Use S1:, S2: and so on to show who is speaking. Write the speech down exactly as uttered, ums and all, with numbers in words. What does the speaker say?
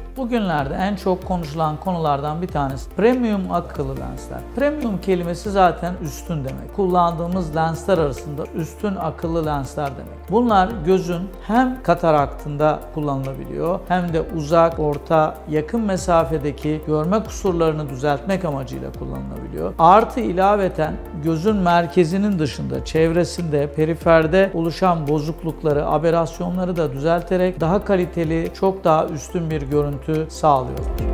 S1: Bugünlerde en çok konuşulan konulardan bir tanesi premium akıllı lensler. Premium kelimesi zaten üstün demek. Kullandığımız lensler arasında üstün akıllı lensler demek. Bunlar gözün hem kataraktında kullanılabiliyor hem de uzak, orta, yakın mesafedeki görme kusurlarını düzeltmek amacıyla kullanılabiliyor. Artı ilaveten gözün merkezinin dışında, çevresinde, periferde oluşan bozuklukları, aberasyonları da düzelterek daha kaliteli, çok daha üstün bir görüntü sağlıyor.